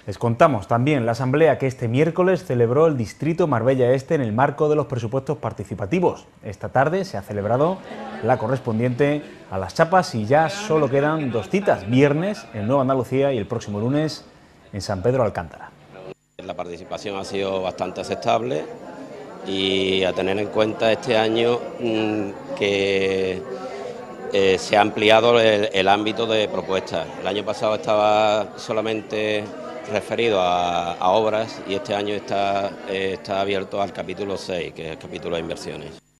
Les contamos también la asamblea que este miércoles celebró el Distrito Marbella Este en el marco de los presupuestos participativos. Esta tarde se ha celebrado la correspondiente a las chapas y ya solo quedan 2 citas, viernes en Nueva Andalucía y el próximo lunes en San Pedro Alcántara. La participación ha sido bastante aceptable y a tener en cuenta este año que se ha ampliado el ámbito de propuestas. El año pasado estaba solamente referido a obras y este año está abierto al capítulo 6, que es el capítulo de inversiones.